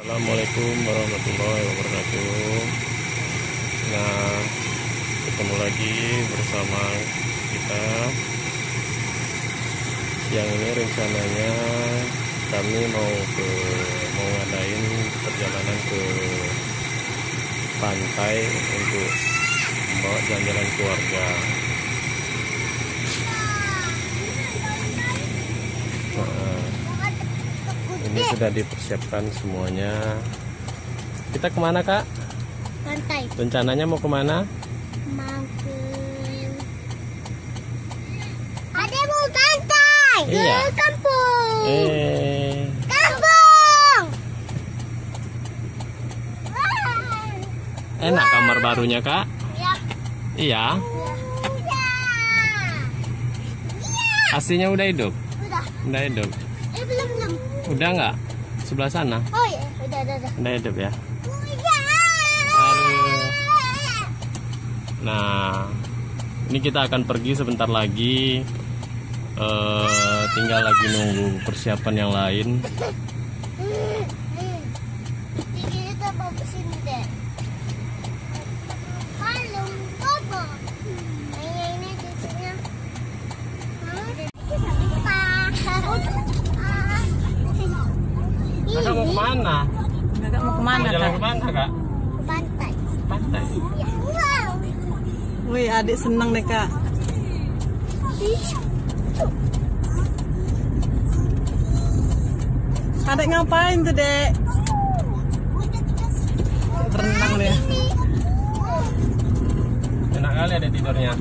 Assalamualaikum warahmatullahi wabarakatuh. Nah, ketemu lagi bersama kita. Yang ini rencananya kami mau ngadain perjalanan ke pantai untuk membawa jalan-jalan keluarga. Ini sudah dipersiapkan semuanya. Kita kemana, Kak? Pantai. Rencananya mau kemana? Mau ke... Ada mau pantai. Iya. Ke kampung. Kampung. Enak kamar barunya, Kak? Ya. Iya. Udah. AC-nya udah hidup? Udah. Udah hidup. Belum. Udah nggak? Sebelah sana? Oh iya, udah. Udah hidup ya? Udah. Nah, ini kita akan pergi sebentar lagi. Tinggal lagi nunggu persiapan yang lain. Kita mau ke sini deh. Halo, Bobo. Ini cucunya. Kakak mau kemana? Kakak mau kemana, Mau jalan Kak? kemana, Kak? Pantai. Pantai. Ya. Wow. Wih, adik seneng deh, Kak. Adik ngapain tuh, Dek? Berenang deh. Enak kali ada tidurnya.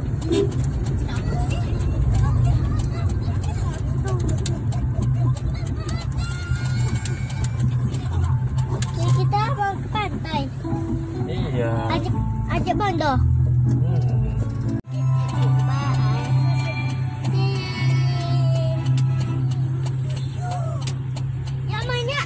Kita mau ke pantai. Iya. Ajak Bondo. Yang mana?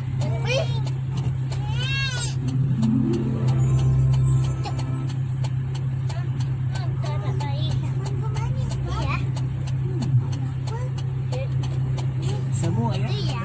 Sebuah ya? Iya.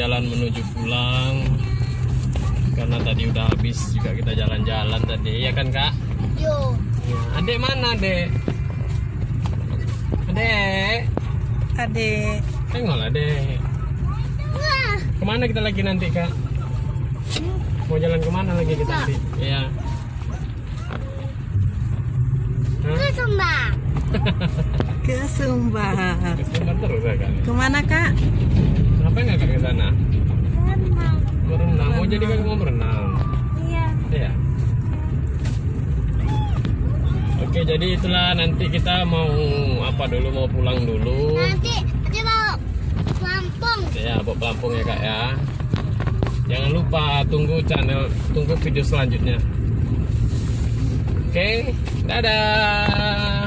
berjalan menuju pulang. Karena tadi udah habis juga kita jalan-jalan tadi, ya kan Kak? Yo. Ya, adek mana adek? Adek, Adik. tengok adek. Wah. Kemana kita lagi nanti Kak? Mau jalan kemana lagi kita nanti? Iya. Hah? Ke Sumba. Ke Sumba. Keseruan terus ya Kak? Kemana Kak? Kenapa nggak Kak ke sana? Renang. Berenang, mau jadi Kak mau berenang? Iya. Iya. Oke, jadi itulah nanti kita mau apa dulu, mau pulang dulu. Nanti dia bawa Lampung. Ya, bawa pelampung ya Kak ya. Jangan lupa tunggu video selanjutnya. Oke, dadah.